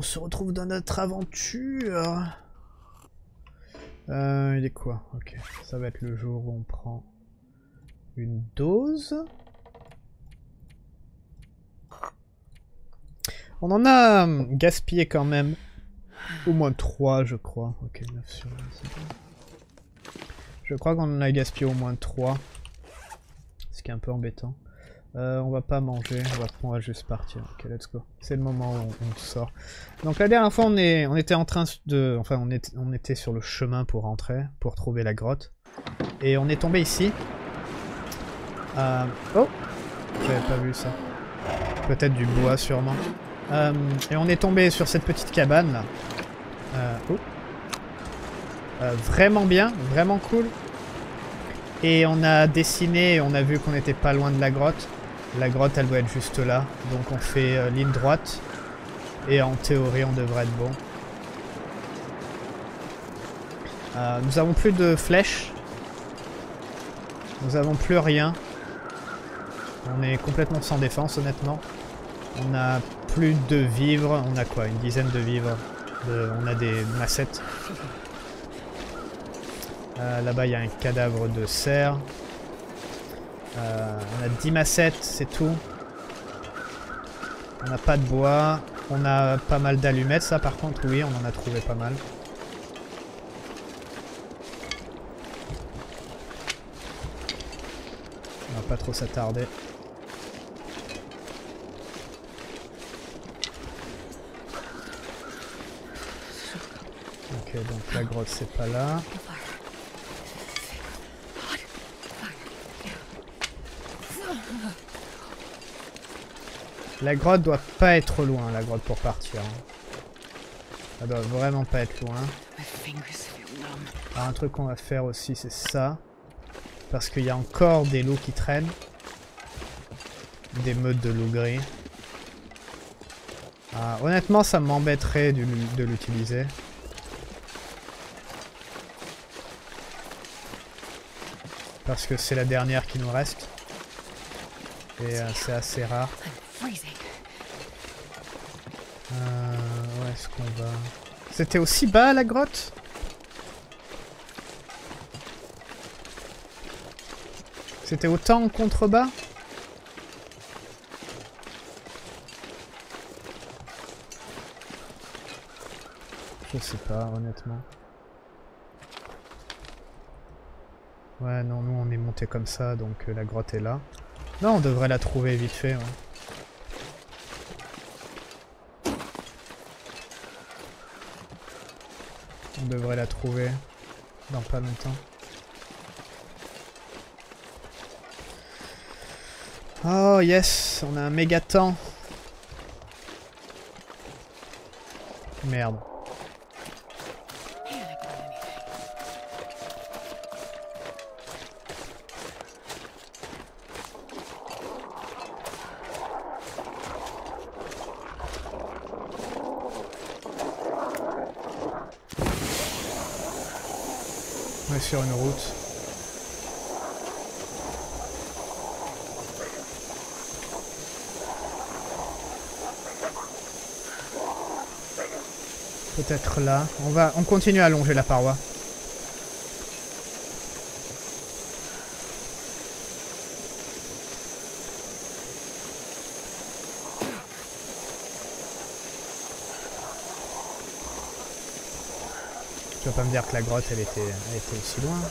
se retrouve dans notre aventure. Il est quoi? Ok, ça va être le jour où on prend une dose. On en a gaspillé quand même au moins 3, je crois. Ok, 9 sur 10. Je crois qu'on en a gaspillé au moins 3. Ce qui est un peu embêtant. On va pas manger, on va juste partir. Ok, let's go. C'est le moment où on sort. Donc la dernière fois, on était en train de... Enfin, on était sur le chemin pour rentrer, pour trouver la grotte. Et on est tombé ici. Oh! J'avais pas vu ça. Peut-être du bois, sûrement. Et on est tombé sur cette petite cabane, là. Vraiment bien, vraiment cool. Et on a dessiné, et on a vu qu'on n'était pas loin de la grotte. La grotte, elle doit être juste là. Donc on fait ligne droite. Et en théorie, on devrait être bon. Nous avons plus de flèches. Nous avons plus rien. On est complètement sans défense, honnêtement. On a plus de vivres. On a quoi? Une dizaine de vivres. On a des massettes. Là-bas, il y a un cadavre de cerf. On a 10 massettes, c'est tout. On n'a pas de bois. On a pas mal d'allumettes, ça par contre, oui, on en a trouvé pas mal. On va pas trop s'attarder. Ok, donc la grotte c'est pas là. La grotte doit pas être loin, la grotte pour partir. Ça doit vraiment pas être loin. Alors un truc qu'on va faire aussi c'est ça. Parce qu'il y a encore des loups qui traînent. Des meutes de loups gris. Honnêtement ça m'embêterait de l'utiliser. Parce que c'est la dernière qui nous reste. Et c'est assez rare. Où est-ce qu'on va? C'était aussi bas la grotte? C'était autant en contrebas? Je sais pas, honnêtement. Ouais, non, nous on est monté comme ça, donc la grotte est là. Non, on devrait la trouver vite fait, ouais. On devrait la trouver dans pas longtemps. Oh yes, on a un méga temps. Merde. On est sur une route. Peut-être là. On continue à longer la paroi. Tu vas pas me dire que la grotte elle était aussi loin.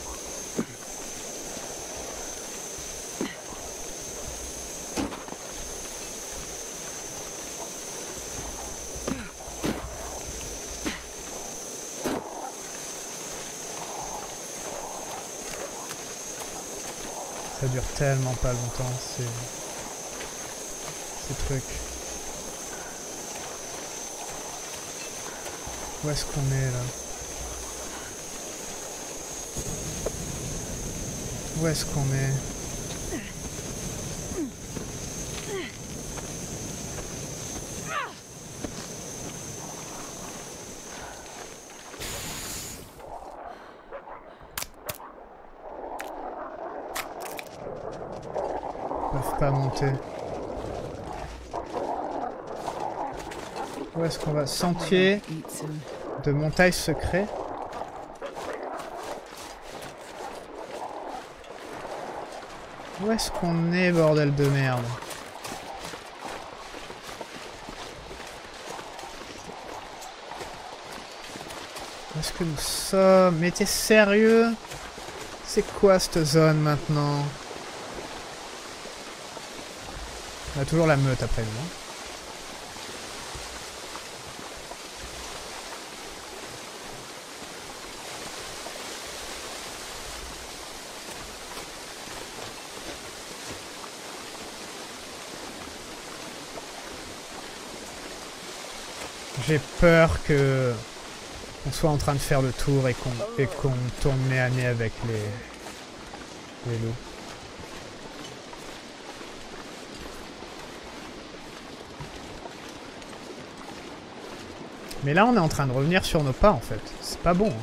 Ça dure tellement pas longtemps ces trucs. Où est-ce qu'on est là? Où est-ce qu'on est? Ils peuvent pas monter. Où est-ce qu'on va? Sentier de montagne secret. Où est-ce qu'on est, bordel de merde? Où est-ce que nous sommes? Mais t'es sérieux? C'est quoi cette zone maintenant? On a toujours la meute après nous. Hein. J'ai peur que qu'on soit en train de faire le tour et qu'on tourne nez à nez avec les loups. Mais là, on est en train de revenir sur nos pas, en fait. C'est pas bon. Hein.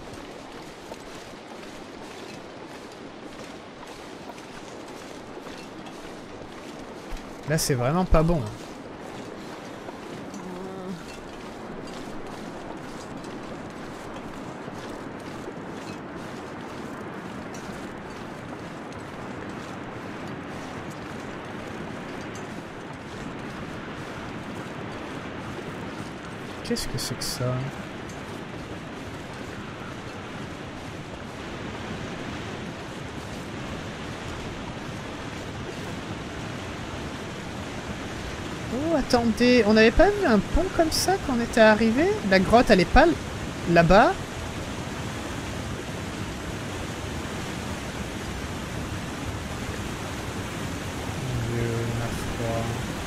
Là, c'est vraiment pas bon. Hein. Qu'est-ce que c'est que ça? Oh, attendez, on n'avait pas vu un pont comme ça quand on était arrivé? La grotte, elle est pas là-bas? Mon Dieu, on a froid.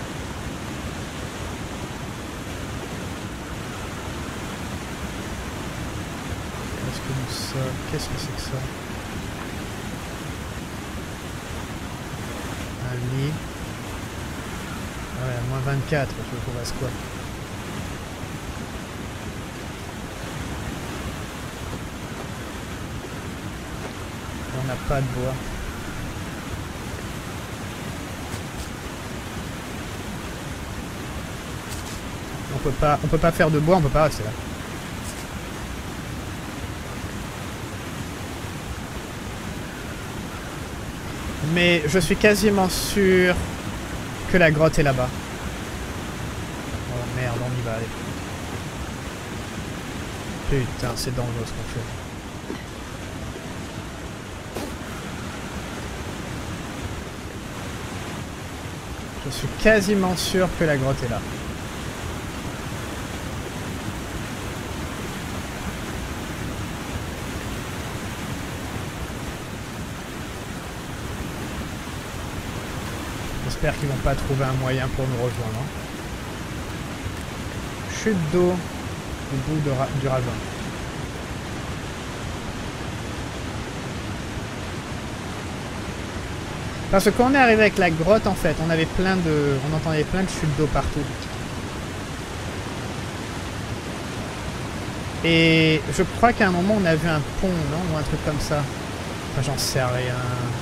Qu'est-ce que c'est que ça? Un lit. Ah ouais, moins 24, je veux qu'on fasse quoi? On n'a pas de bois. On peut pas faire de bois, on peut pas rester là. Mais je suis quasiment sûr que la grotte est là-bas. Oh merde, on y va, allez. Putain, c'est dangereux ce qu'on fait. Je suis quasiment sûr que la grotte est là. J'espère qu'ils vont pas trouver un moyen pour nous rejoindre. Chute d'eau au bout du ravin. Parce que quand on est arrivé avec la grotte, en fait, on entendait plein de chutes d'eau partout. Et je crois qu'à un moment, on a vu un pont, non? Ou un truc comme ça. Enfin, j'en sais rien.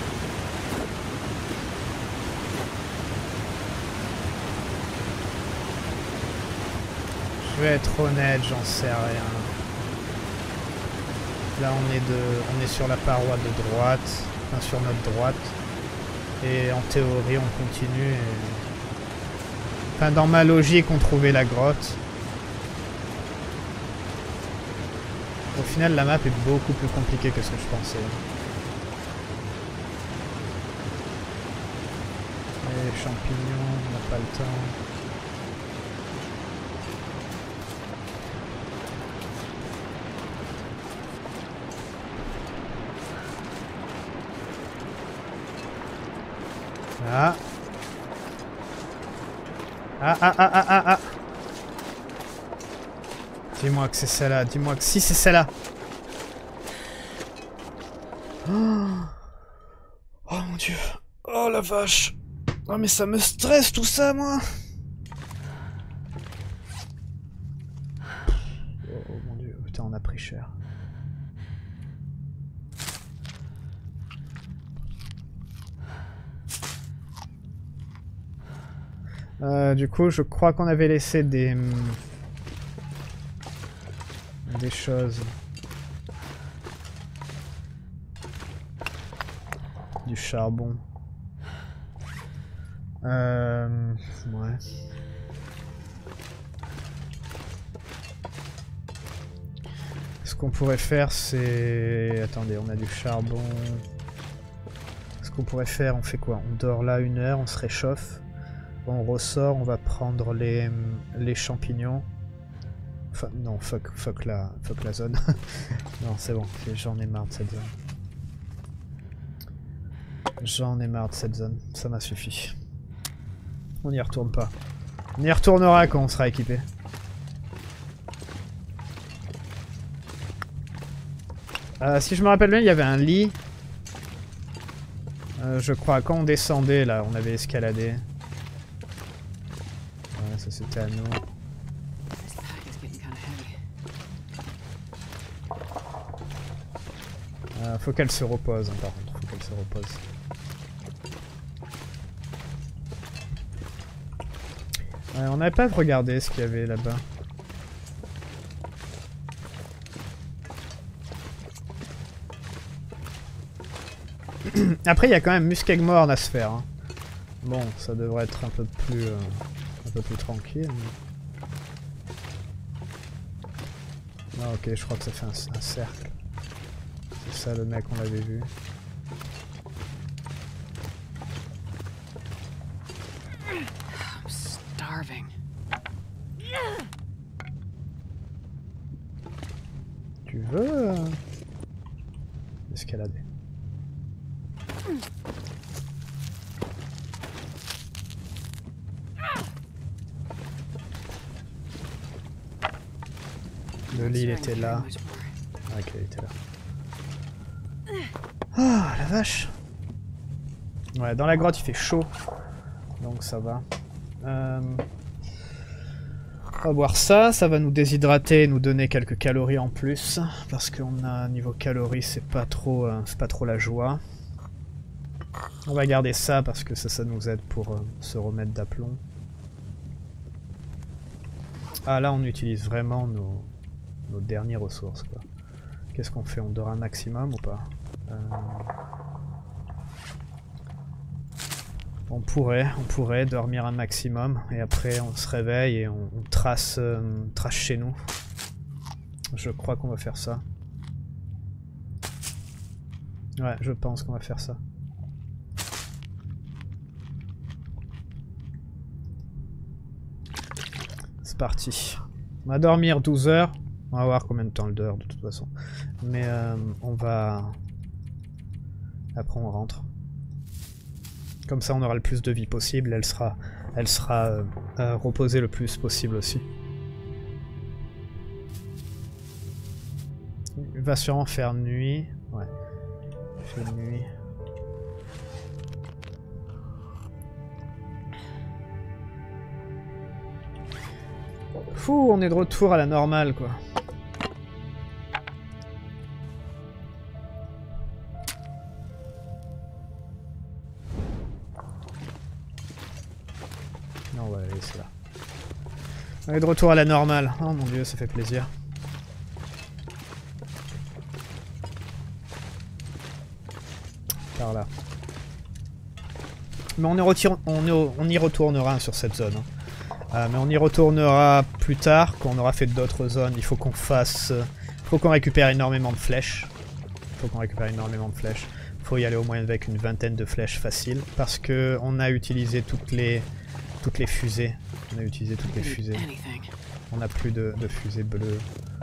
Je vais être honnête, j'en sais rien. Là, on est sur la paroi de droite, enfin sur notre droite. Et en théorie, on continue. Et... enfin, dans ma logique, on trouvait la grotte. Au final, la map est beaucoup plus compliquée que ce que je pensais. Les champignons, on n'a pas le temps. Ah. Ah. Dis-moi que c'est celle-là, dis-moi que si c'est celle-là. Oh. Oh mon dieu. Oh la vache. Oh mais ça me stresse tout ça moi. Oh mon dieu, putain on a pris cher. Du coup, je crois qu'on avait laissé des des choses. Du charbon. Ouais. Ce qu'on pourrait faire, c'est... Attendez, on a du charbon. Ce qu'on pourrait faire, on fait quoi? On dort là 1 heure, on se réchauffe. On ressort, on va prendre les champignons. Enfin, non, fuck la zone. Non, c'est bon, j'en ai marre de cette zone. J'en ai marre de cette zone, ça m'a suffi. On n'y retourne pas. On y retournera quand on sera équipé. Si je me rappelle bien, il y avait un lit. Je crois, quand on descendait, là, on avait escaladé. Ouais, ça c'était à nous. Faut qu'elle se repose, hein, par contre. Faut qu'elle se repose. On n'avait pas regardé ce qu'il y avait là-bas. Après, il y a quand même Muskegmorn à se faire. Hein. Bon, ça devrait être un peu plus tranquille. Mais... Ah, ok, je crois que ça fait un cercle. C'est ça le mec, on l'avait vu. Tu veux escalader? Le lit, il était là. Ah, ok, il était là. Ah, la vache! Ouais, dans la grotte, il fait chaud. Donc ça va. On va boire ça, ça va nous déshydrater et nous donner quelques calories en plus. Parce qu'on a, niveau calories, c'est pas trop la joie. On va garder ça parce que ça nous aide pour se remettre d'aplomb. Ah, là, on utilise vraiment nos dernières ressources, quoi. Qu'est-ce qu'on fait? On dort un maximum ou pas? On pourrait dormir un maximum et après on se réveille et on trace chez nous. Je crois qu'on va faire ça. Ouais, je pense qu'on va faire ça. C'est parti. On va dormir 12 heures. On va voir combien de temps elle dort de toute façon. Mais on va... Après on rentre. Comme ça on aura le plus de vie possible. Elle sera reposée le plus possible aussi. Il va sûrement faire nuit. Ouais. Il fait nuit. Fou, on est de retour à la normale quoi. Non, on va la laisser là. On est de retour à la normale. Oh mon dieu, ça fait plaisir. Par là. Mais on y retournera sur cette zone. Hein. Mais on y retournera plus tard, quand on aura fait d'autres zones. Il faut qu'on fasse... faut qu'on récupère énormément de flèches. Il faut y aller au moins avec une vingtaine de flèches faciles. Parce que on a utilisé toutes les fusées. On n'a plus de fusées bleues.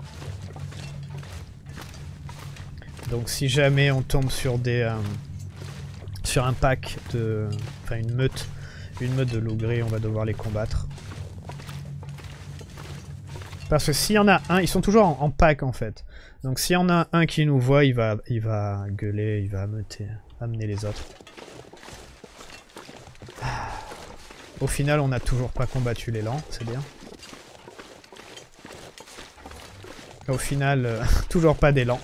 Donc si jamais on tombe sur sur un pack de... Enfin une meute de loups gris, on va devoir les combattre. Parce que s'il y en a un, ils sont toujours en pack en fait. Donc s'il y en a un qui nous voit, il va gueuler, il va amener les autres. Au final, on n'a toujours pas combattu l'élan, c'est bien. Au final, toujours pas d'élan.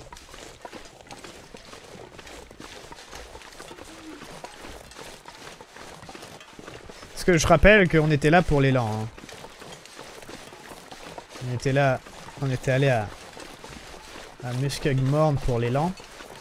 Parce que je rappelle qu'on était là pour l'élan. Hein. On était allé Un muskeg morne pour l'élan.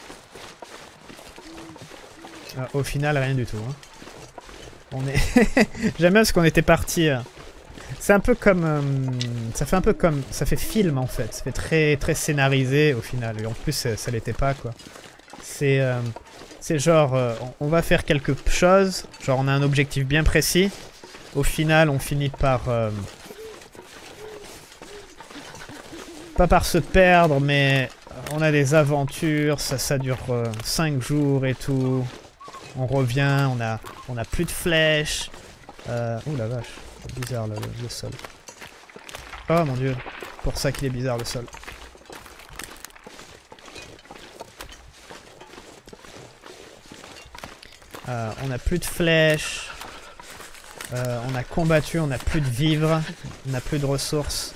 Au final, rien du tout. Hein. On est... J'aime bien parce qu'on était parti... C'est un peu comme... ça fait un peu comme... Ça fait film en fait. Ça fait très, très scénarisé au final. Et en plus, ça l'était pas quoi. C'est genre... on va faire quelque chose. Genre on a un objectif bien précis. Au final, on finit par... pas par se perdre, mais... On a des aventures. Ça dure 5 jours et tout. On revient. On a plus de flèches. Oh la vache. C'est bizarre le sol. Oh mon dieu. Pour ça qu'il est bizarre le sol. On n'a plus de flèches. On a combattu, on n'a plus de vivres. On n'a plus de ressources.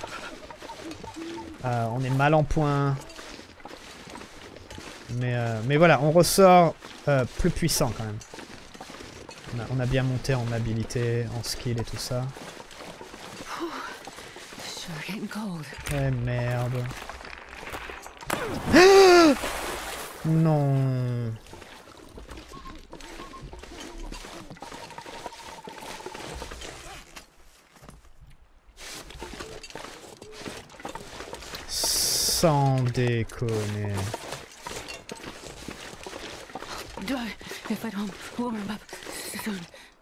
On est mal en point. Mais voilà, on ressort plus puissant quand même. On a bien monté en habilité, en skill et tout ça. Eh merde. Non. Sans déconner. If I don't warm up soon.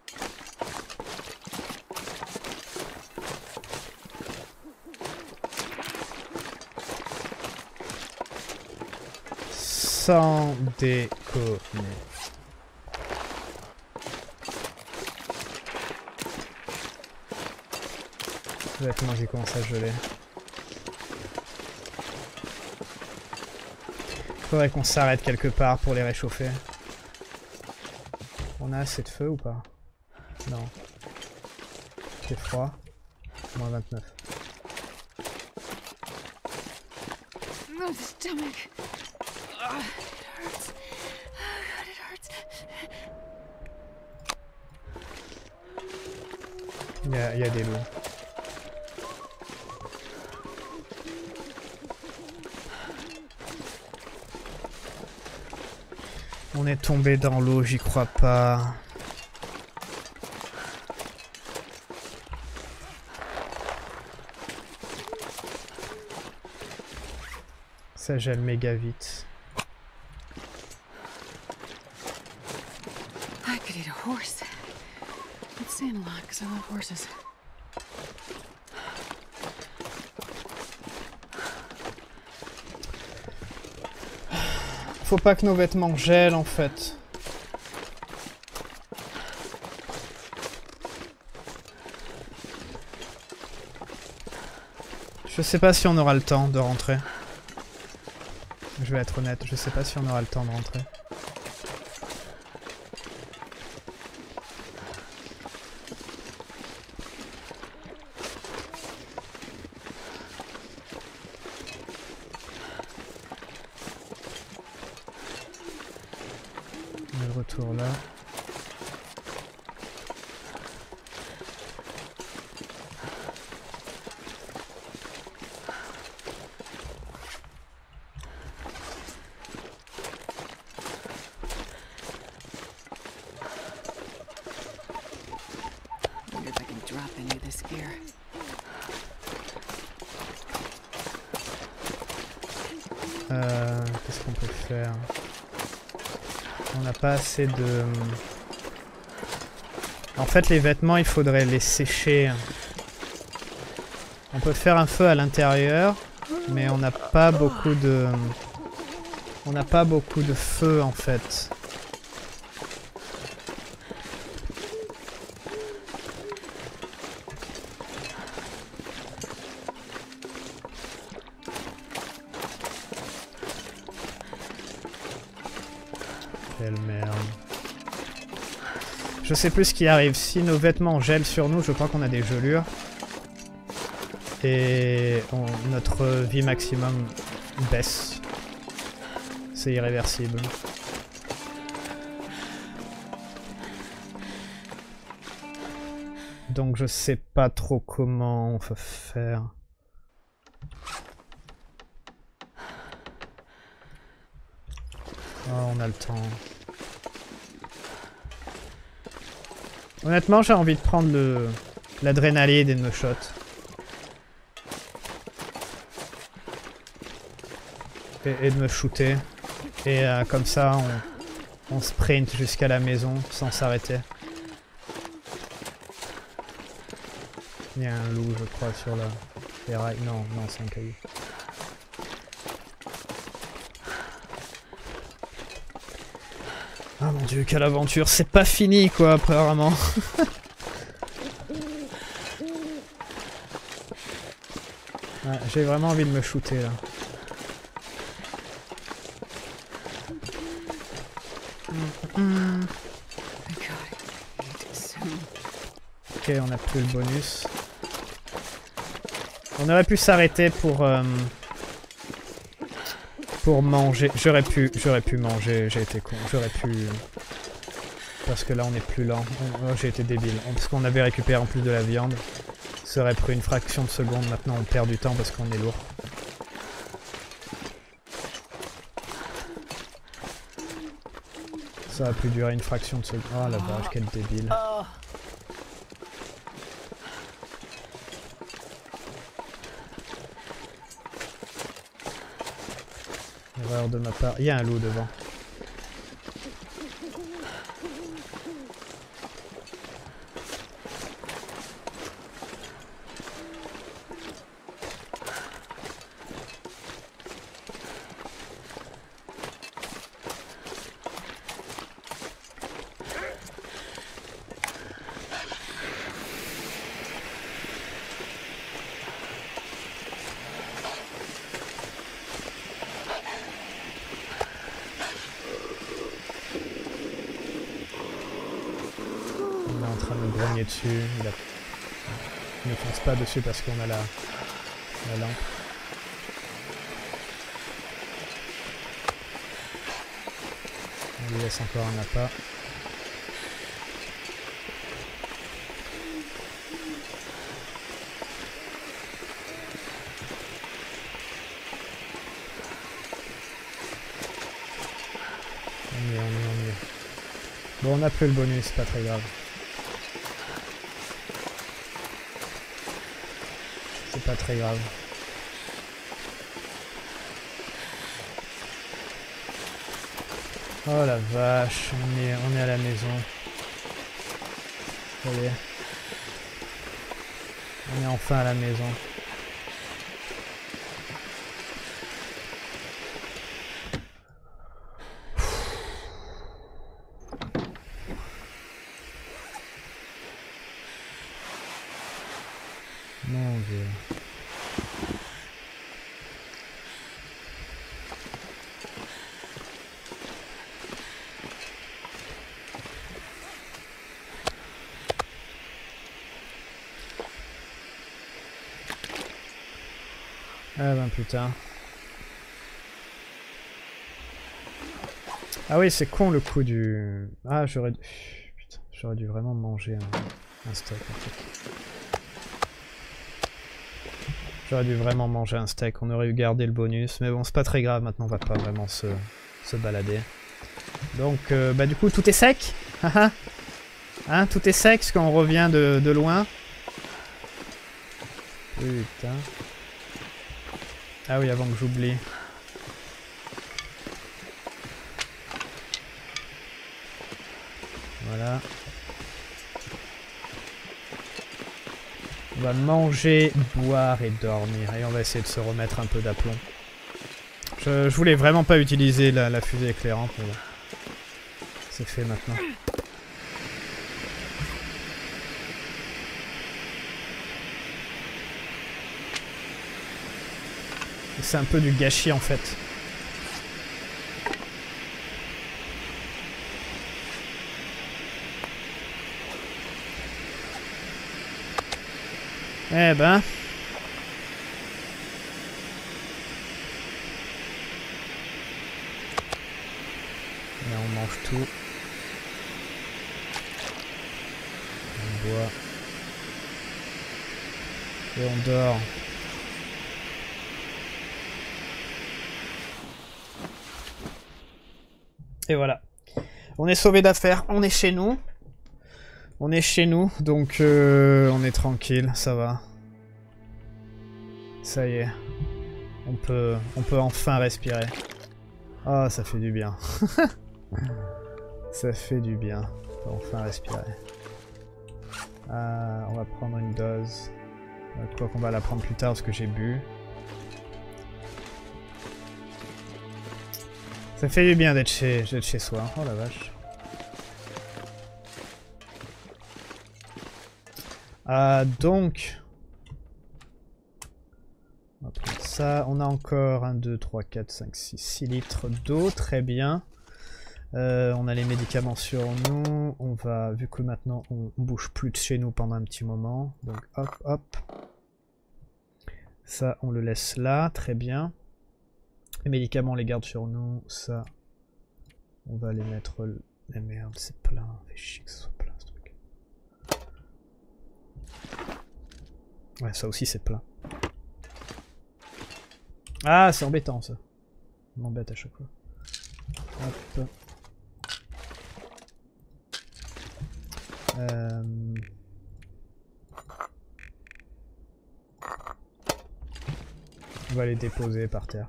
Sans déconner. Exactement, j'ai commencé à geler. Faudrait qu'on s'arrête quelque part pour les réchauffer. On a assez de feu ou pas? Non. C'est froid. Moins 29. Oh, the stomach. Oh, it hurts. Oh, God, it hurts. Il y a des loups. On est tombé dans l'eau, j'y crois pas. Ça gèle méga vite. I could eat a horse. It's saying a lot because I love horses. Faut pas que nos vêtements gèlent en fait. Je sais pas si on aura le temps de rentrer. Je vais être honnête, je sais pas si on aura le temps de rentrer. On est de retour là. Qu'est-ce qu'on peut faire? On n'a pas assez de... En fait, les vêtements, il faudrait les sécher. On peut faire un feu à l'intérieur, mais on n'a pas beaucoup de... On n'a pas beaucoup de feu, en fait. Quelle merde. Je sais plus ce qui arrive. Si nos vêtements gèlent sur nous, je crois qu'on a des gelures. Et notre vie maximum baisse. C'est irréversible. Donc je sais pas trop comment on peut faire. Oh, on a le temps. Honnêtement, j'ai envie de prendre l'adrénaline et de me shot. Et de me shooter. Et comme ça, on sprint jusqu'à la maison sans s'arrêter. Il y a un loup, je crois, sur les rails. Non, non, c'est un caillou. Ah mon dieu, quelle aventure! C'est pas fini, quoi, apparemment. Ouais, j'ai vraiment envie de me shooter, là. Ok, on a plus le bonus. On aurait pu s'arrêter pour manger. J'aurais pu manger, j'ai été con. J'aurais pu... Parce que là on est plus lent. Oh, j'ai été débile. Parce qu'on avait récupéré en plus de la viande. Ça aurait pris une fraction de seconde. Maintenant on perd du temps parce qu'on est lourd. Ça a pu durer une fraction de seconde. Oh la vache, quel débile. Erreur de ma part. Il y a un loup devant. Dessus, il ne fonce pas dessus parce qu'on a la lampe. On lui laisse encore un appât. On y est. Bon, on n'a plus le bonus, c'est pas très grave. C'est pas très grave. Oh la vache, on est à la maison. Ça y est. On est enfin à la maison. Mon dieu. Ah ben putain. Ah oui, c'est con le coup du... Ah, j'aurais dû vraiment manger un steak en fait. J'aurais dû vraiment manger un steak, on aurait eu gardé le bonus. Mais bon, c'est pas très grave, maintenant on va pas vraiment se balader. Donc, bah du coup, tout est sec. Hein, tout est sec, parce qu'on revient de loin. Putain. Ah oui, avant que j'oublie. Voilà. On va manger, boire et dormir. Et on va essayer de se remettre un peu d'aplomb. Je voulais vraiment pas utiliser la fusée éclairante, mais bon. C'est fait maintenant. C'est un peu du gâchis en fait. Eh ben. Là on mange tout. On boit. Et on dort. Et voilà. On est sauvé d'affaires, on est chez nous. On est chez nous, donc on est tranquille, ça va. Ça y est. On peut enfin respirer. Ah, ça fait du bien. Ça fait du bien. On peut enfin respirer. On va prendre une dose. Quoi qu'on va la prendre plus tard parce que j'ai bu. Ça fait du bien d'être chez soi. Oh la vache. Donc... on va prendre ça. On a encore 1, 2, 3, 4, 5, 6 litres d'eau. Très bien. On a les médicaments sur nous. On va, vu que maintenant on bouge plus de chez nous pendant un petit moment. Donc hop, hop. Ça, on le laisse là. Très bien. Les médicaments, on les garde sur nous. Ça, on va les mettre... Mais merde, c'est plein. Fait chier que ce soit plein, ce truc. Ouais, ça aussi, c'est plein. Ah, c'est embêtant, ça. Ça m'embête à chaque fois. Hop. On va les déposer par terre.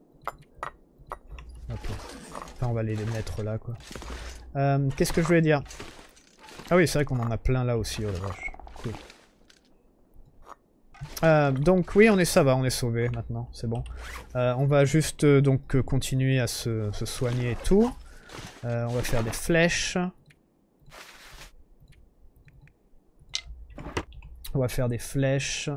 Hop. Enfin, on va les mettre là, quoi. Qu'est-ce que je voulais dire? Ah oui, c'est vrai qu'on en a plein là aussi, oh la vache. Cool. Donc oui, ça va, on est sauvé maintenant, c'est bon. On va juste donc continuer à se soigner et tout. On va faire des flèches. On va faire des flèches.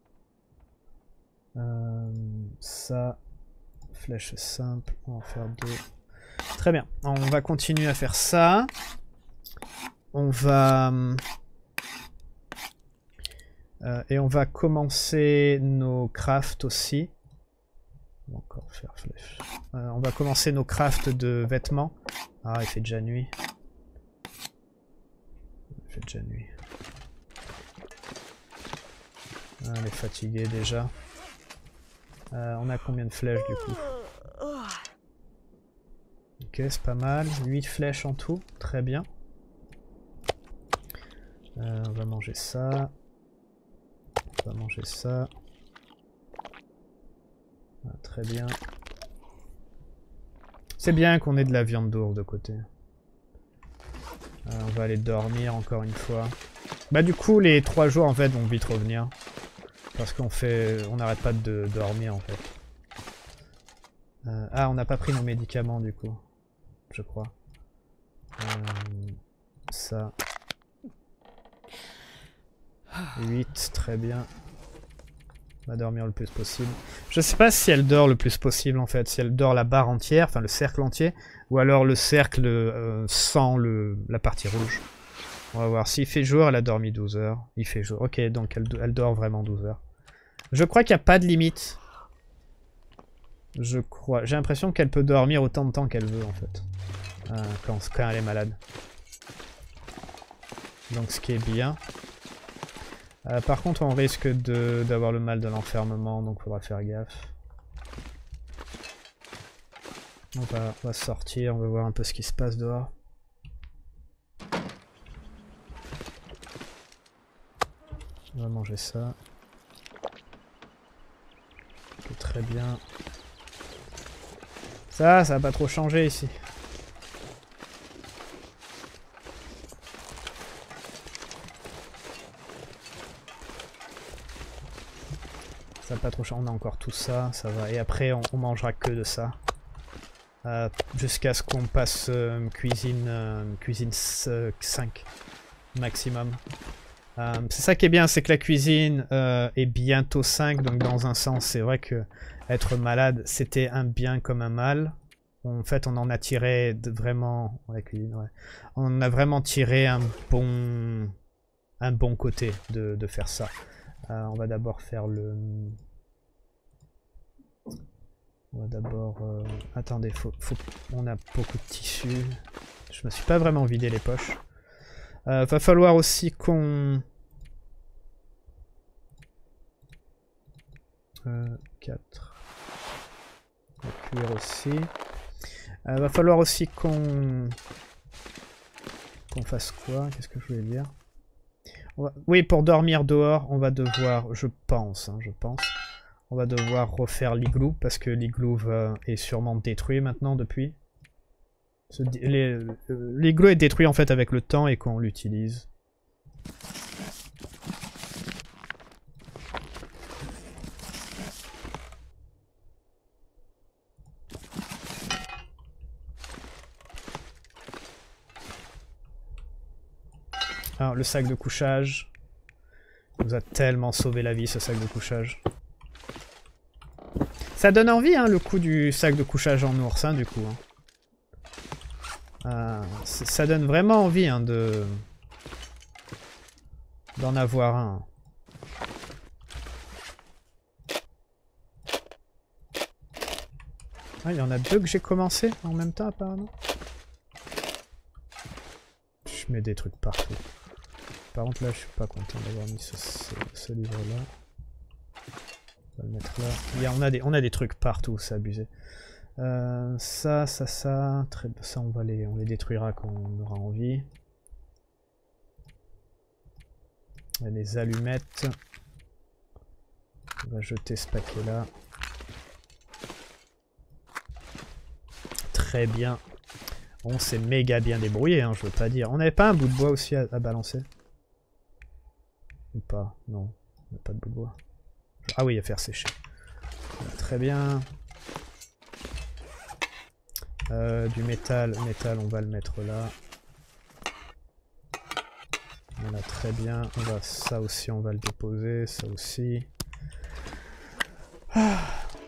Ça, flèche simple, on va en faire 2. Très bien, on va continuer à faire ça. On va... et on va commencer nos crafts aussi. On va encore faire flèche. On va commencer nos crafts de vêtements. Ah, il fait déjà nuit. Il fait déjà nuit. Ah, elle est fatiguée déjà. On a combien de flèches du coup? Ok, c'est pas mal. 8 flèches en tout. Très bien. On va manger ça. On va manger ça. Ah, très bien. C'est bien qu'on ait de la viande d'ours de côté. On va aller dormir encore une fois. Bah du coup les 3 jours en fait vont vite revenir. Parce qu'on n'arrête pas de dormir en fait. Ah, on n'a pas pris nos médicaments du coup. Je crois. Ça. 8, très bien. On va dormir le plus possible. Je sais pas si elle dort le plus possible en fait. Si elle dort la barre entière, enfin le cercle entier. Ou alors le cercle sans la partie rouge. On va voir. S'il fait jour, elle a dormi 12 heures. Il fait jour. Ok, donc elle dort vraiment 12 heures. Je crois qu'il n'y a pas de limite. Je crois. J'ai l'impression qu'elle peut dormir autant de temps qu'elle veut en fait. Quand elle est malade. Donc ce qui est bien. Par contre on risque d'avoir le mal de l'enfermement, donc il faudra faire gaffe. On va sortir, on va voir un peu ce qui se passe dehors. On va manger ça. Très bien. Ça va pas trop changer ici. Ça va pas trop changer. On a encore tout ça, ça va. Et après on mangera que de ça. Jusqu'à ce qu'on passe cuisine 5 maximum. C'est ça qui est bien, c'est que la cuisine est bientôt 5, donc dans un sens c'est vrai que être malade c'était un bien comme un mal. En fait on en a tiré vraiment... La cuisine, ouais. On a vraiment tiré un bon côté de faire ça. On va d'abord faire le... On va d'abord... Attendez, on a beaucoup de tissu. Je me suis pas vraiment vidé les poches. Va falloir aussi qu'on... 4. On va cuire aussi. Va falloir aussi qu'on fasse quoi? Qu'est-ce que je voulais dire? Oui, pour dormir dehors, on va devoir, je pense, on va devoir refaire l'igloo, parce que l'igloo est sûrement détruit maintenant depuis. L'igloo est détruit en fait avec le temps et qu'on l'utilise. Alors, le sac de couchage. Il nous a tellement sauvé la vie, ce sac de couchage. Ça donne envie, hein, le coup du sac de couchage en ours, hein, du coup. Hein. Ça donne vraiment envie, hein, d'en avoir un. Ah, il y en a deux que j'ai commencé en même temps, apparemment. Je mets des trucs partout. Par contre là je suis pas content d'avoir mis ce livre là. On va le mettre là. On a des trucs partout, c'est abusé. Ça. Ça on les détruira quand on aura envie. Il y a des allumettes. On va jeter ce paquet là. Très bien. On s'est méga bien débrouillé, hein, je veux pas dire. On n'avait pas un bout de bois aussi à balancer? Ou pas? Non, on n'a pas de bout de bois. Ah oui, à faire sécher. Très bien. Du métal, on va le mettre là. Voilà, très bien. Ça aussi, on va le déposer. Ça aussi. Ah.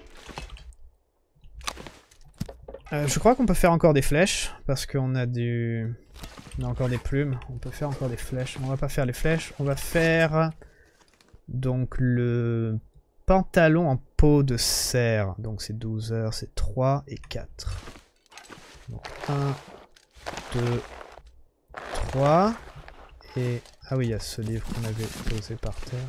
Je crois qu'on peut faire encore des flèches, parce qu'on a on a encore des plumes, on peut faire encore des flèches. On va pas faire les flèches, on va faire donc le pantalon en peau de cerf. Donc c'est 12 heures, c'est 3 et 4. Donc 1, 2, 3, et... Ah oui, il y a ce livre qu'on avait posé par terre.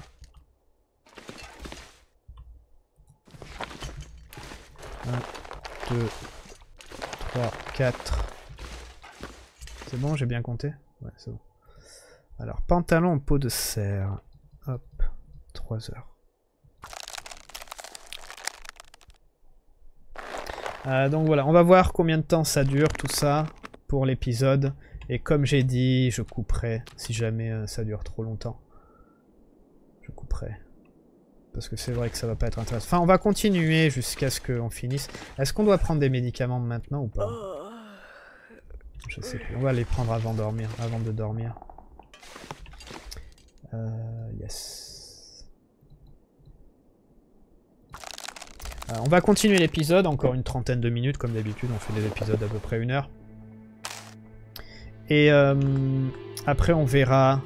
Un, 2, 3, 4. C'est bon, j'ai bien compté? Ouais, c'est bon. Alors, pantalon en peau de cerf. Hop, 3 heures. Donc voilà, on va voir combien de temps ça dure tout ça pour l'épisode. Et comme j'ai dit, je couperai si jamais ça dure trop longtemps. Je couperai. Parce que c'est vrai que ça va pas être intéressant. Enfin, on va continuer jusqu'à ce qu'on finisse. Est-ce qu'on doit prendre des médicaments maintenant ou pas? Je sais plus. On va les prendre avant de dormir. Yes. On va continuer l'épisode, encore une trentaine de minutes, comme d'habitude, on fait des épisodes d'à peu près 1 heure. Et après on verra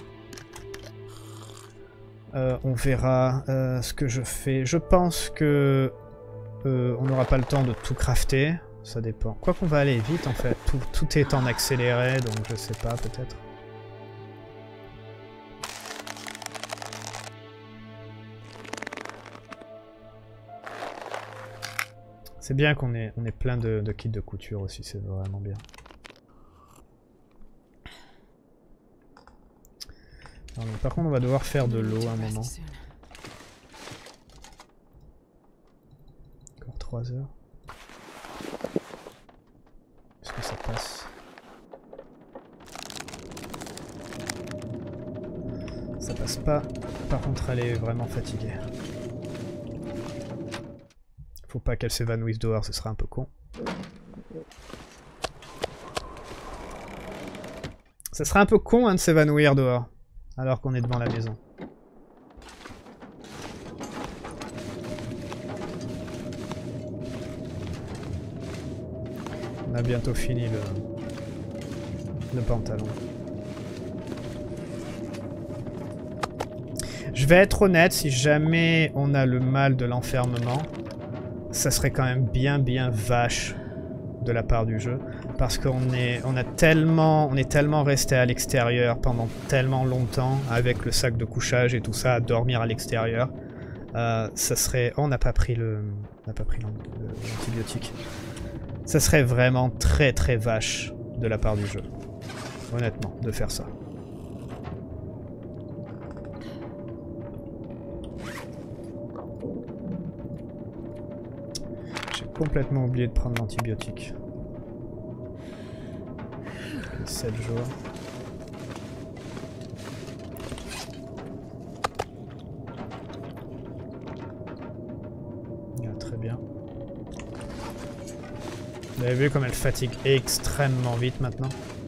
ce que je fais. Je pense que on n'aura pas le temps de tout crafter, ça dépend. Quoi qu'on va aller vite en fait, tout est en accéléré, donc je sais pas, peut-être. C'est bien qu'on ait plein de kits de couture aussi, c'est vraiment bien. Non, mais par contre, on va devoir faire de l'eau à un moment. Encore 3 heures. Est-ce que ça passe? Ça passe pas. Par contre, elle est vraiment fatiguée. Faut pas qu'elle s'évanouisse dehors, ce serait un peu con. Ça serait un peu con hein, de s'évanouir dehors. Alors qu'on est devant la maison. On a bientôt fini le pantalon. Je vais être honnête, si jamais on a le mal de l'enfermement, ça serait quand même bien vache de la part du jeu. Parce qu'on est tellement resté à l'extérieur pendant tellement longtemps avec le sac de couchage et tout ça, à dormir à l'extérieur. Ça serait... Oh, on n'a pas pris l'antibiotique. Ça serait vraiment très très vache de la part du jeu. Honnêtement, de faire ça. J'ai complètement oublié de prendre l'antibiotique. 7 jours. Très bien. Vous avez vu comme elle fatigue extrêmement vite maintenant.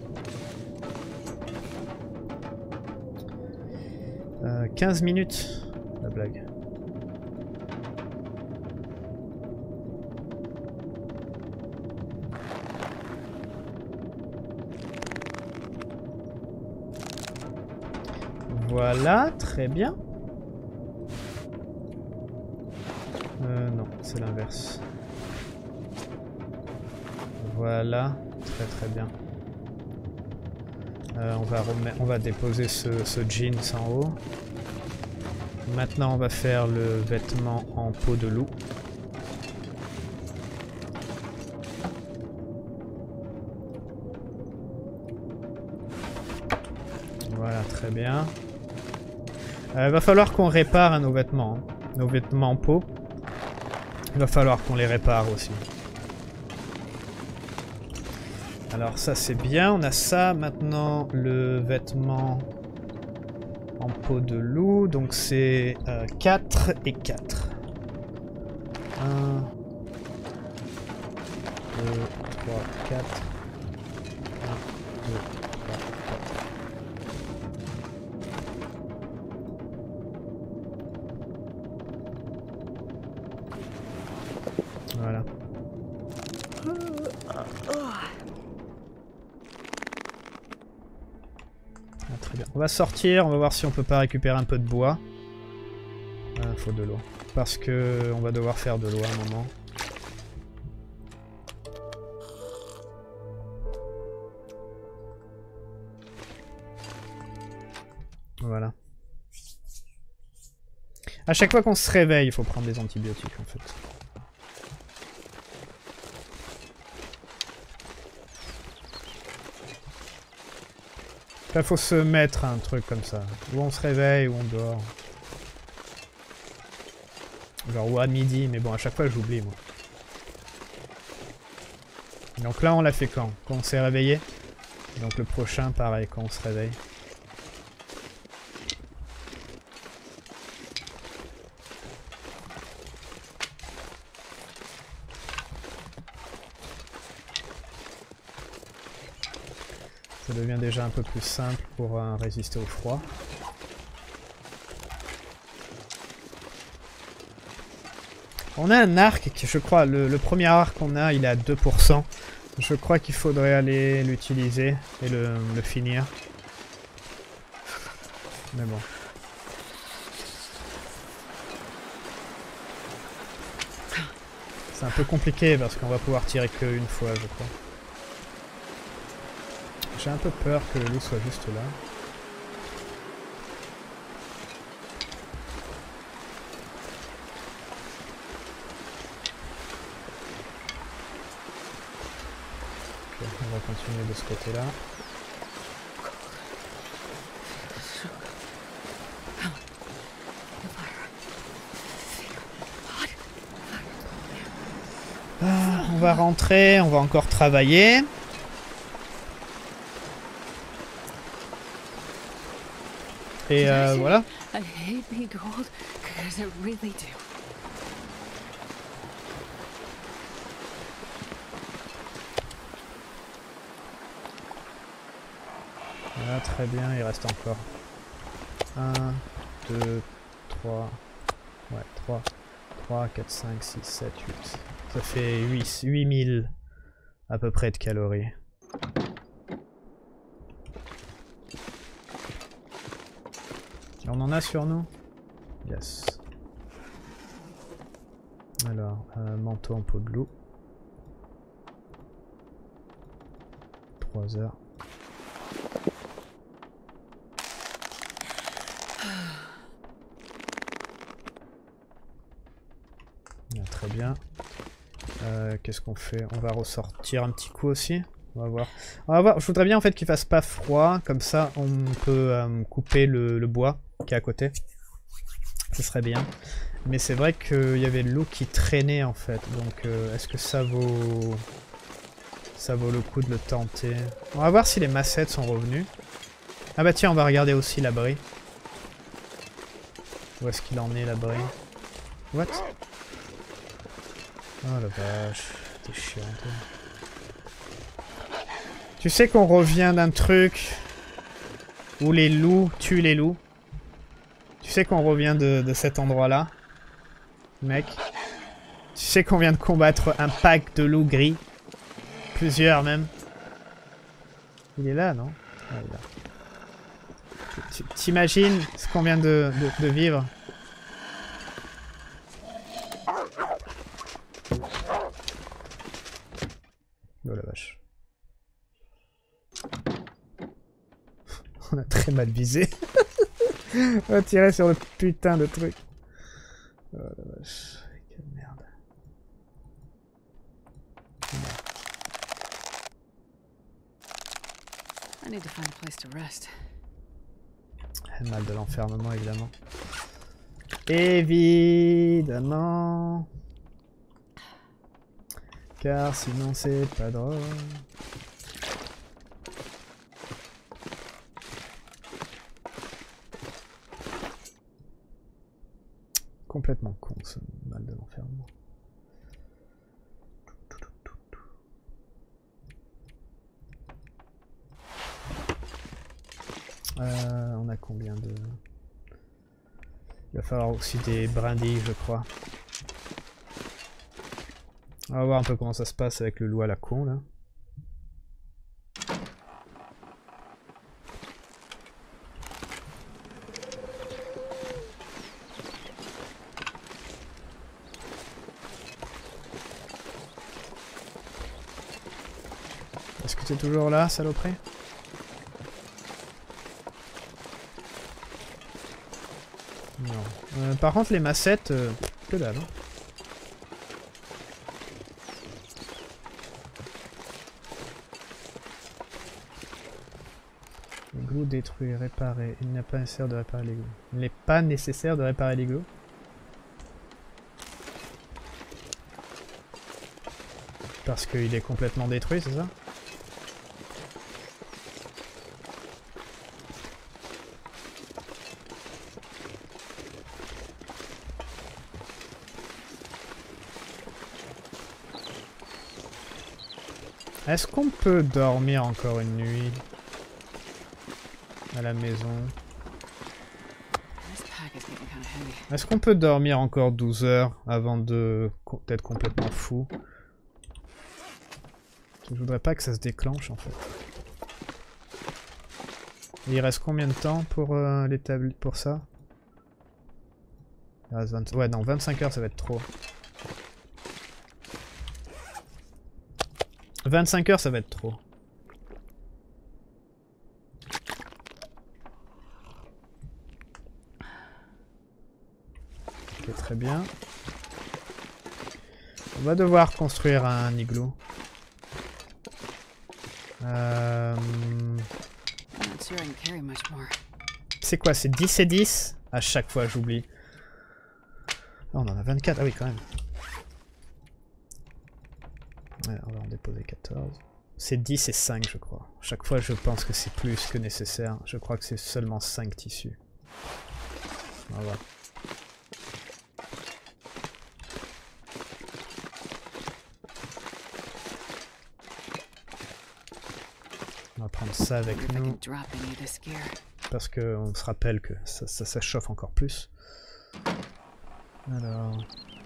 15 minutes, la blague. Voilà, très bien. Non, c'est l'inverse. Voilà, très très bien. On va déposer ce jeans en haut. Maintenant, on va faire le vêtement en peau de loup. Voilà, très bien. Va falloir qu'on répare nos vêtements. Hein. Nos vêtements en peau. Il va falloir qu'on les répare aussi. Alors ça c'est bien, on a ça. Maintenant le vêtement en peau de loup, donc c'est 4 et 4. 1, 2, 3, 4. 1, 2, 3, 4. Voilà. Très bien. On va sortir, on va voir si on peut pas récupérer un peu de bois. Faut de l'eau. Parce que on va devoir faire de l'eau à un moment. Voilà. À chaque fois qu'on se réveille, il faut prendre des antibiotiques en fait. Là, faut se mettre un truc comme ça. Ou on se réveille, ou on dort. Genre, ou à midi, mais bon, à chaque fois, j'oublie, moi. Donc là, on l'a fait quand? Quand on s'est réveillé. Donc le prochain, pareil, quand on se réveille. Ça devient déjà un peu plus simple pour résister au froid. On a un arc qui, je crois, le premier arc qu'on a, il est à 2%. Je crois qu'il faudrait aller l'utiliser et le finir. Mais bon. C'est un peu compliqué parce qu'on va pouvoir tirer qu'une fois, je crois. J'ai un peu peur que le loup soit juste là. Ok, on va continuer de ce côté-là. On va rentrer, on va encore travailler. Et voilà. I hate being cold because I really do. Voilà, très bien, il reste encore 1, 2, 3, ouais, 3, 4, 5, 6, 7, 8. Ça fait 8000 à peu près de calories. Et on en a sur nous? Yes. Alors, manteau en peau de loup. 3 heures. Très bien. qu'est-ce qu'on fait? On va ressortir un petit coup aussi. On va voir. On va voir. Je voudrais bien en fait qu'il fasse pas froid. Comme ça, on peut couper le bois qui est à côté. Ce serait bien. Mais c'est vrai qu'il y avait le loup qui traînait en fait. Donc est-ce que ça vaut le coup de le tenter? On va voir si les massettes sont revenues. Ah bah tiens, on va regarder aussi l'abri. Où est-ce qu'il en est l'abri? What? Oh la vache, t'es chiant toi. Tu sais qu'on revient d'un truc où les loups tuent les loups. Tu sais qu'on revient de cet endroit-là, mec. Tu sais qu'on vient de combattre un pack de loups gris. Plusieurs même. Il est là, non? Ah, il est là. T'imagines ce qu'on vient de vivre? Oh la vache. On a très mal visé. On va tirer sur le putain de truc. Oh la vache. Quelle merde. I need to find a place to rest. Mal de l'enfermement, évidemment. Évidemment. Car sinon c'est pas drôle. Complètement con ce mal de l'enfermement. On a combien de... Il va falloir aussi des brindilles, je crois. On va voir un peu comment ça se passe avec le loup à la con, là. Est-ce que tu es toujours là, saloperie? Non. Par contre, les massettes, que dalle. Hein. L'égout détruit, réparer. Il n'est pas nécessaire de réparer l'égout. Il n'est pas nécessaire de réparer l'égout. Parce qu'il est complètement détruit, c'est ça? Est-ce qu'on peut dormir encore une nuit à la maison? Est-ce qu'on peut dormir encore 12 heures avant d'être complètement fou? Je voudrais pas que ça se déclenche en fait. Et il reste combien de temps pour pour ça? Il reste 20... Ouais non, 25 heures ça va être trop. 25 heures ça va être trop. Ok, très bien. On va devoir construire un igloo. C'est quoi? C'est 10 et 10? À chaque fois j'oublie. Oh, on en a 24, ah oui quand même. Ouais, on va en déposer 14. C'est 10 et 5 je crois. Chaque fois je pense que c'est plus que nécessaire. Je crois que c'est seulement 5 tissus. On va voir. On va prendre ça avec nous. Parce qu'on se rappelle que ça chauffe encore plus. Alors...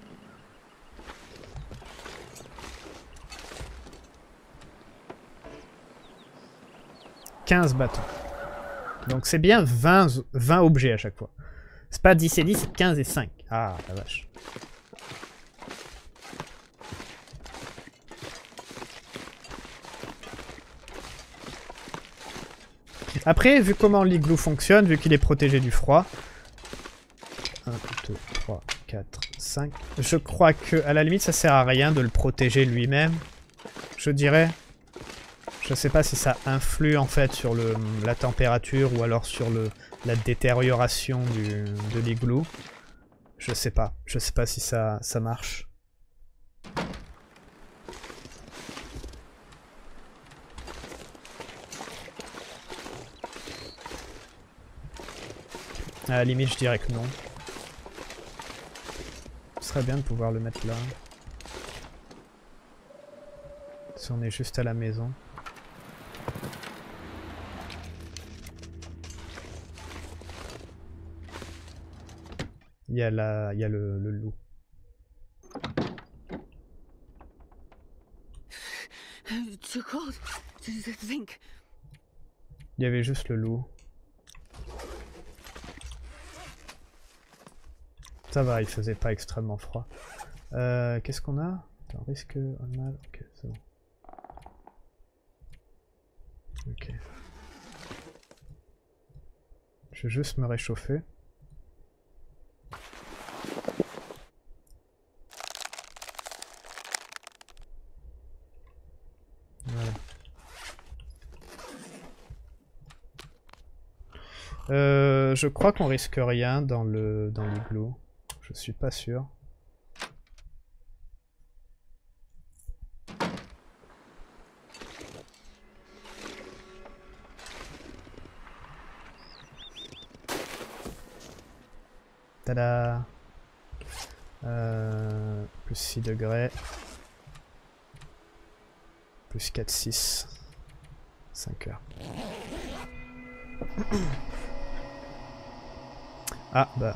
15 bâtons. Donc c'est bien 20 objets à chaque fois. C'est pas 10 et 10, c'est 15 et 5. Ah la vache. Après, vu comment l'igloo fonctionne, vu qu'il est protégé du froid... 1, 2, 3, 4, 5. Je crois que à la limite ça sert à rien de le protéger lui-même. Je dirais. Je sais pas si ça influe en fait sur la température ou alors sur la détérioration de l'igloo. Je sais pas. Je sais pas si ça marche. À la limite je dirais que non. Ce serait bien de pouvoir le mettre là. Si on est juste à la maison. Il y a le loup. Too cold to think. Il y avait juste le loup. Ça va, il faisait pas extrêmement froid. Qu'est-ce qu'on a? Attends, risque mal. Ok, c'est bon. Ok. Je vais juste me réchauffer. Voilà. Je crois qu'on risque rien dans l'igloo. Je suis pas sûr. Tada! Plus 6 degrés. Plus 4, 6. 5 heures. Ah, bah.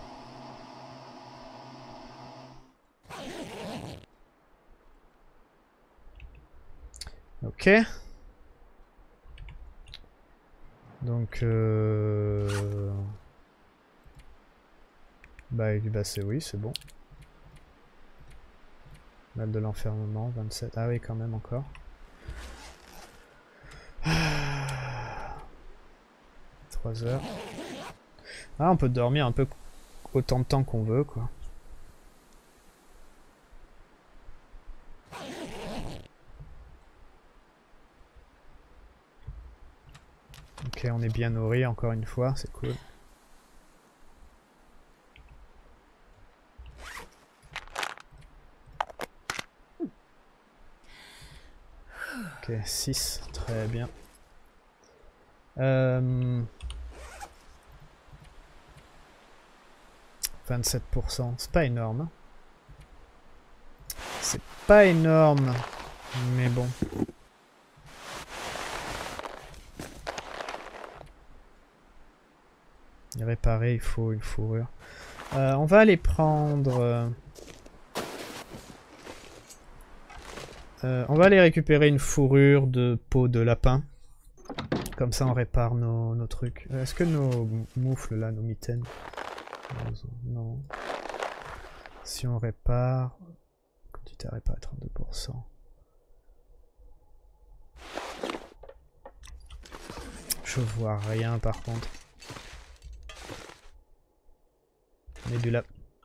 Ok. Donc, bah c'est oui, c'est bon. Mal de l'enfermement, 27. Ah oui, quand même encore. 3 heures. Ah, on peut dormir un peu autant de temps qu'on veut, quoi. Ok, on est bien nourri encore une fois, c'est cool. Ok, 6, très bien. 27%, c'est pas énorme. C'est pas énorme, mais bon. Réparer, il faut une fourrure. On va aller prendre... on va aller récupérer une fourrure de peau de lapin. Comme ça on répare nos trucs. Est-ce que nos moufles là, nos mitaines... Non. Si on répare... Quantité à réparer 32%. Je vois rien par contre. Nebula.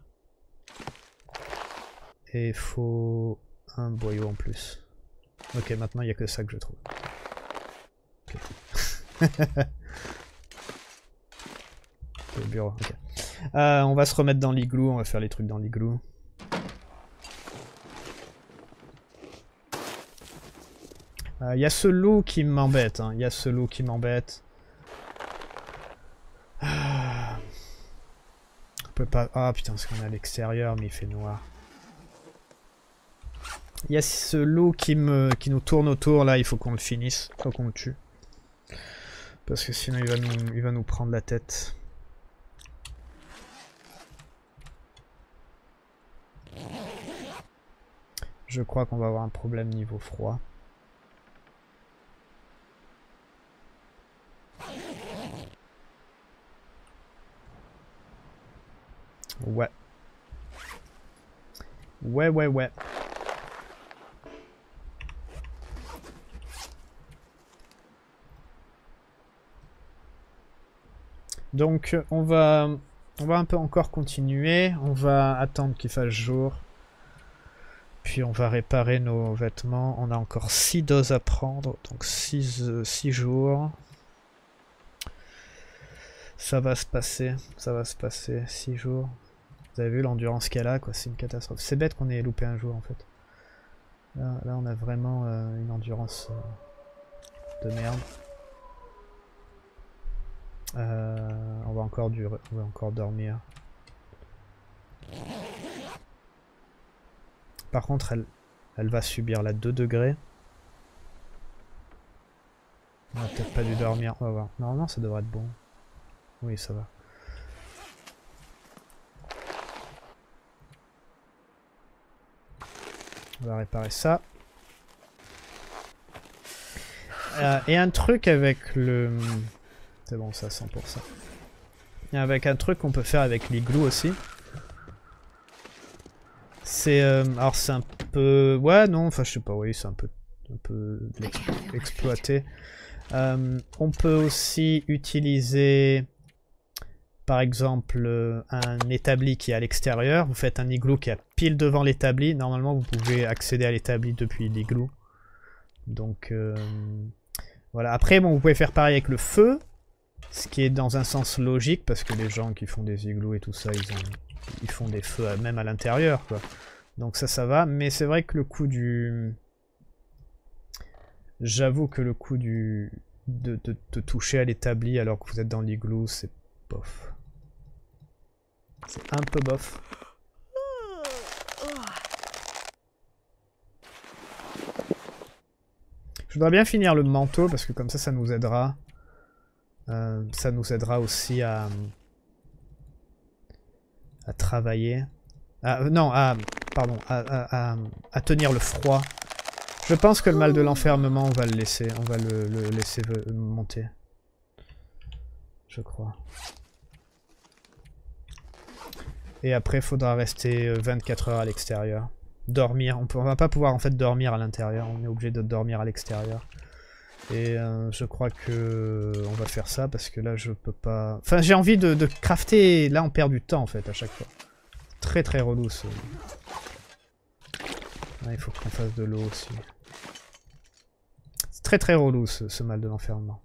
Et il faut un boyau en plus. Ok, maintenant il n'y a que ça que je trouve. Okay. Le bureau, ok. On va se remettre dans l'igloo, on va faire les trucs dans l'igloo. Il y a ce loup qui m'embête, il y a ce loup qui m'embête. On peut pas... Ah putain, parce qu'on est à l'extérieur, mais il fait noir. Il y a ce loup qui nous tourne autour, là, il faut qu'on le finisse, faut qu'on le tue. Parce que sinon il va nous prendre la tête. Je crois qu'on va avoir un problème niveau froid. Ouais. Ouais. Donc on va On va un peu encore continuer. On va attendre qu'il fasse jour. Puis on va réparer nos vêtements. On a encore 6 doses à prendre. Donc 6 jours. Ça va se passer. Ça va se passer. 6 jours. Vous avez vu l'endurance qu'elle a, quoi. C'est une catastrophe. C'est bête qu'on ait loupé un jour, en fait. Là on a vraiment une endurance de merde. On va encore dormir. Par contre, elle va subir la 2 degrés. On a peut-être pas dû dormir. On va voir. Normalement, ça devrait être bon. Oui, ça va. On va réparer ça. Et un truc avec le... C'est bon, ça, 100%. Et avec un truc qu'on peut faire avec l'igloo aussi. C'est... alors c'est un peu... Ouais, non, enfin je sais pas, oui, c'est un peu exploité. On peut aussi utiliser... Par exemple, un établi qui est à l'extérieur. Vous faites un igloo qui est pile devant l'établi. Normalement, vous pouvez accéder à l'établi depuis l'igloo. Donc, voilà. Après, bon, vous pouvez faire pareil avec le feu. Ce qui est dans un sens logique, parce que les gens qui font des igloos et tout ça, ils font des feux même à l'intérieur, quoi. Donc ça va. Mais c'est vrai que le coup du... J'avoue que le coup de toucher à l'établi alors que vous êtes dans l'igloo, c'est bof. C'est un peu bof. Je voudrais bien finir le manteau parce que comme ça nous aidera. Ça nous aidera aussi à travailler. Non, pardon, à tenir le froid. Je pense que le mal de l'enfermement, on va le laisser. On va le laisser monter. Je crois. Et après, il faudra rester 24 heures à l'extérieur. Dormir. On va pas pouvoir en fait dormir à l'intérieur. On est obligé de dormir à l'extérieur. Et je crois que on va faire ça parce que là je peux pas... Enfin j'ai envie de crafter. Là on perd du temps en fait à chaque fois. Très très relou ce... Ah, il faut qu'on fasse de l'eau aussi. C'est très très relou ce mal de l'enfermement.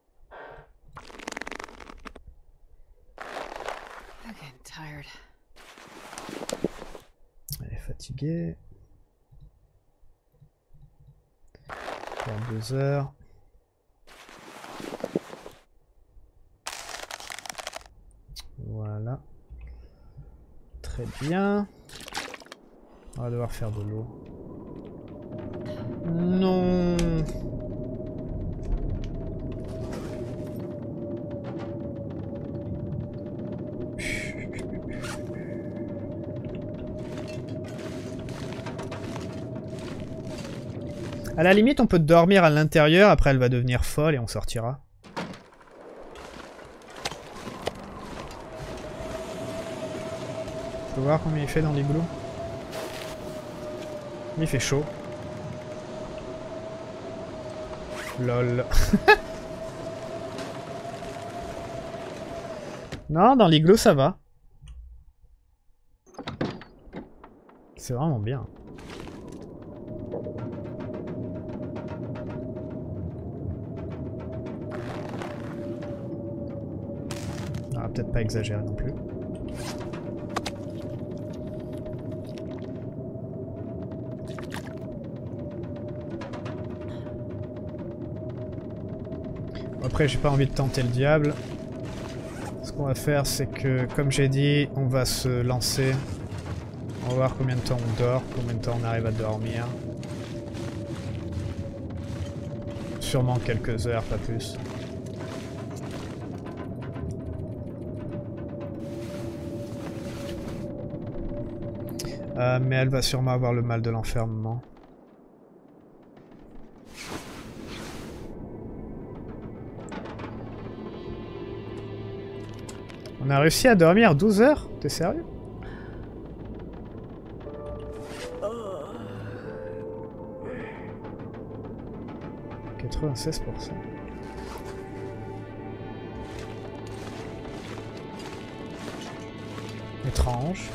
Elle est fatiguée. Pour 2 heures. Voilà. Très bien. On va devoir faire de l'eau. Non. À la limite, on peut dormir à l'intérieur, après elle va devenir folle et on sortira. Je peux voir combien il fait dans l'igloo. Il fait chaud. Lol. Non, dans l'igloo ça va. C'est vraiment bien. On va peut-être pas exagérer non plus. Après, j'ai pas envie de tenter le diable. Ce qu'on va faire, c'est que, comme j'ai dit, on va se lancer. On va voir combien de temps on dort, combien de temps on arrive à dormir. Sûrement quelques heures, pas plus. Mais elle va sûrement avoir le mal de l'enfermement. On a réussi à dormir 12 heures? T'es sérieux? « 96%. Étrange.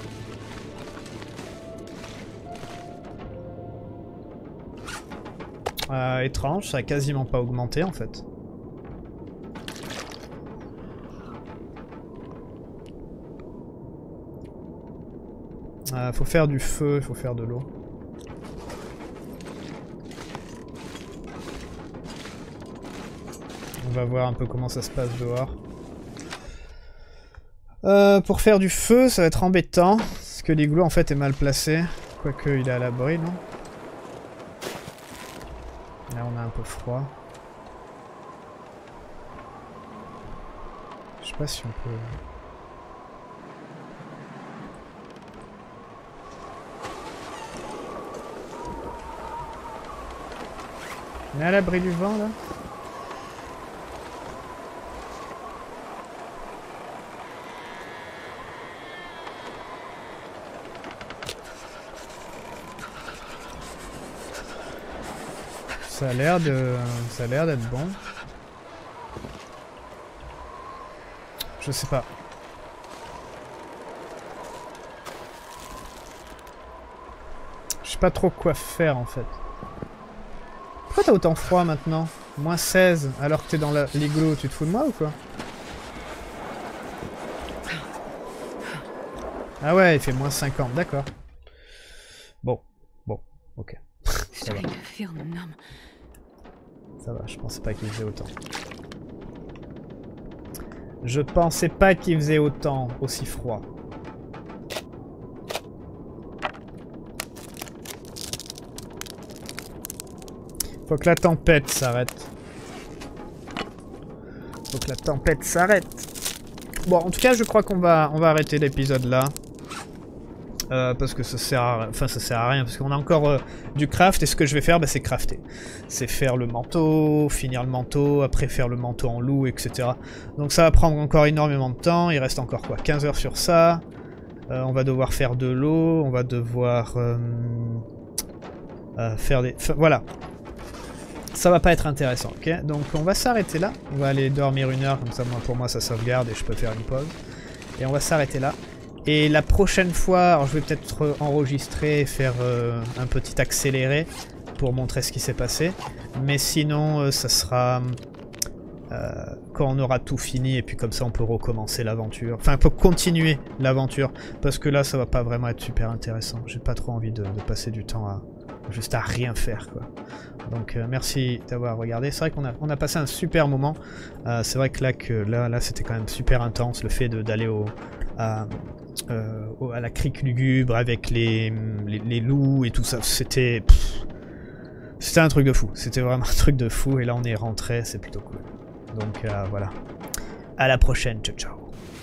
Étrange, ça a quasiment pas augmenté en fait. Faut faire du feu, faut faire de l'eau. On va voir un peu comment ça se passe dehors. Pour faire du feu, ça va être embêtant. Parce que l'igloo en fait est mal placé. Quoique il est à l'abri, non? Là on a un peu froid. Je sais pas si on peut... On est à l'abri du vent là? Ça a l'air d'être bon. Je sais pas. Je sais pas trop quoi faire en fait. Pourquoi t'as autant froid maintenant? Moins 16 alors que t'es dans l'igloo, tu te fous de moi ou quoi? Ah ouais, il fait moins 50, d'accord. Bon, ok. Ça va. Ça va, je pensais pas qu'il faisait autant. Je pensais pas qu'il faisait autant, aussi froid. Faut que la tempête s'arrête. Faut que la tempête s'arrête. Bon, en tout cas, je crois qu'on va arrêter l'épisode là. Parce que ça sert à rien, parce qu'on a encore du craft, et ce que je vais faire, bah, c'est crafter. C'est faire le manteau, finir le manteau, après faire le manteau en loup, etc. Donc ça va prendre encore énormément de temps, il reste encore quoi, 15 heures sur ça. On va devoir faire de l'eau, on va devoir faire des... voilà. Ça va pas être intéressant, ok? Donc on va s'arrêter là, on va aller dormir 1 heure, comme ça pour moi ça sauvegarde et je peux faire une pause. Et on va s'arrêter là. Et la prochaine fois, alors je vais peut-être enregistrer et faire un petit accéléré pour montrer ce qui s'est passé. Mais sinon, ça sera quand on aura tout fini et puis comme ça on peut recommencer l'aventure. Enfin, on peut continuer l'aventure parce que là ça va pas vraiment être super intéressant. J'ai pas trop envie de passer du temps juste à rien faire quoi. Donc merci d'avoir regardé. C'est vrai qu'on a passé un super moment. C'est vrai que là c'était quand même super intense le fait d'aller à la crique lugubre avec les loups et tout ça. C'était un truc de fou. C'était vraiment un truc de fou et là on est rentré, c'est plutôt cool. Donc voilà. À la prochaine, ciao ciao.